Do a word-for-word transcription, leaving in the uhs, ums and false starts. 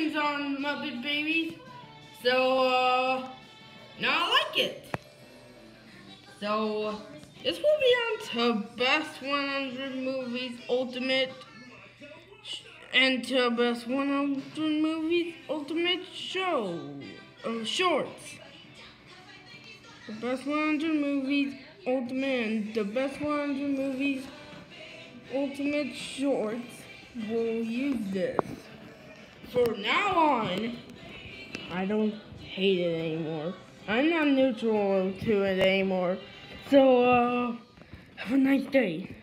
questions on Muppet Babies. So, uh, now I like it. So, this will be on to Best one hundred Movies Ultimate and to Best one hundred Movies Ultimate Show. Um, shorts. The Best one hundred Movies Ultimate and the Best one hundred Movies Ultimate Shorts will use this. For now on, I don't hate it anymore. I'm not neutral to it anymore. So, uh, have a nice day.